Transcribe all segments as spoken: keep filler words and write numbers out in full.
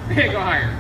Hey, go higher.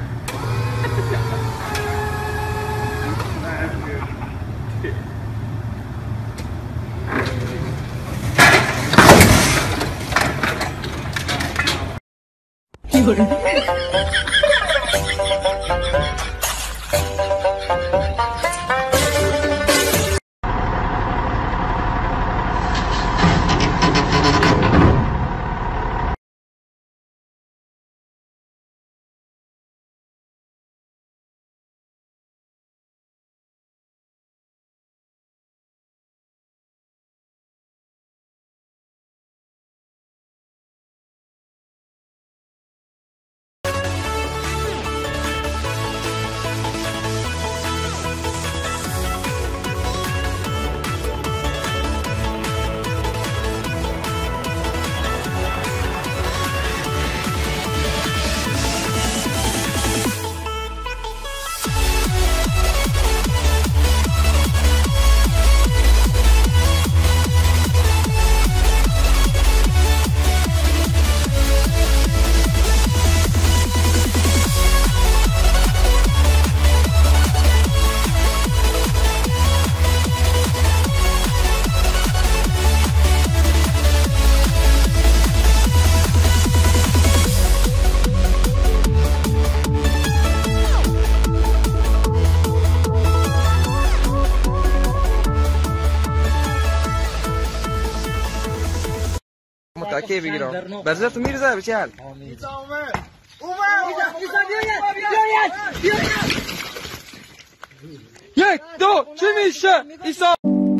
متأكد بگیرم. بذار تو میرزه بچال. ایسا اومد. اومد. ایسا بیاید. بیاید. بیاید. یک دو چی میشه؟ ایسا.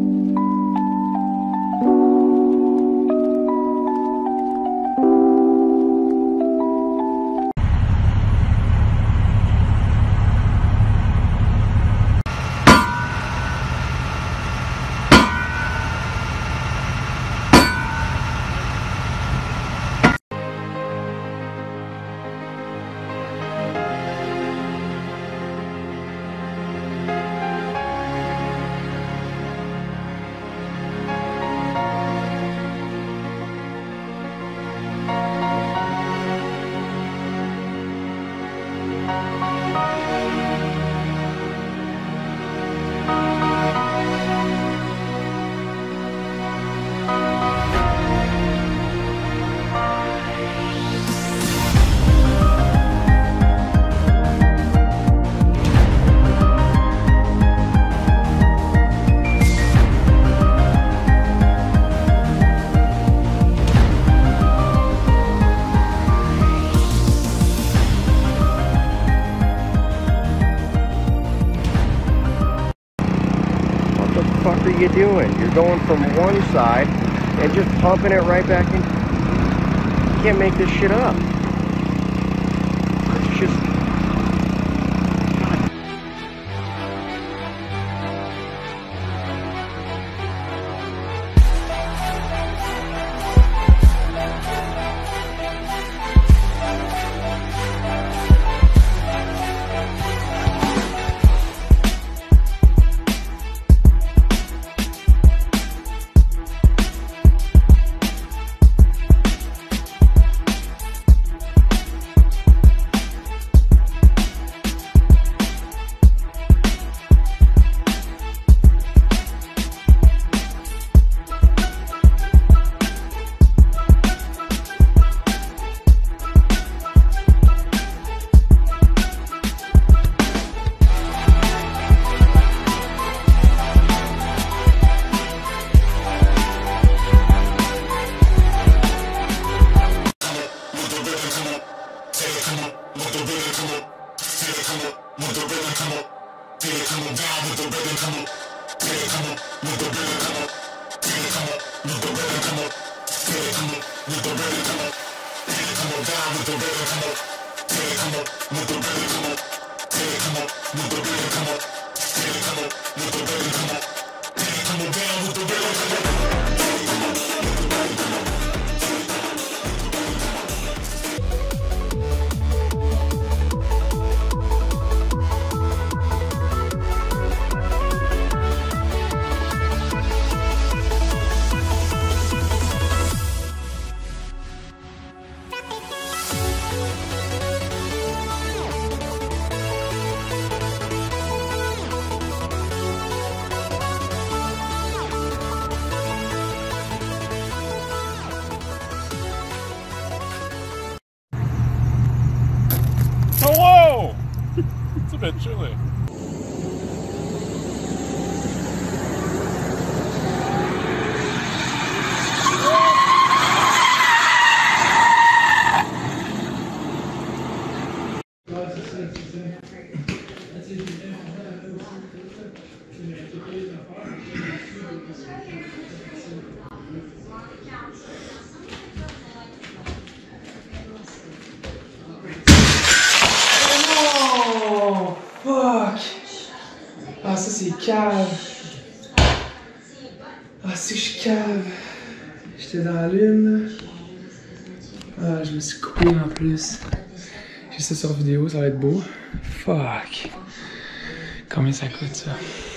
What the fuck are you doing? You're going from one side and just pumping it right back in. You can't make this shit up. It's just... Eventually. Oh, fuck. Ah, ça c'est cave. Ah, si je cave. J'étais dans la lune. Ah, je me suis coupé en plus. J'ai ça sur vidéo, ça va être beau. Fuck. Combien ça coûte ça?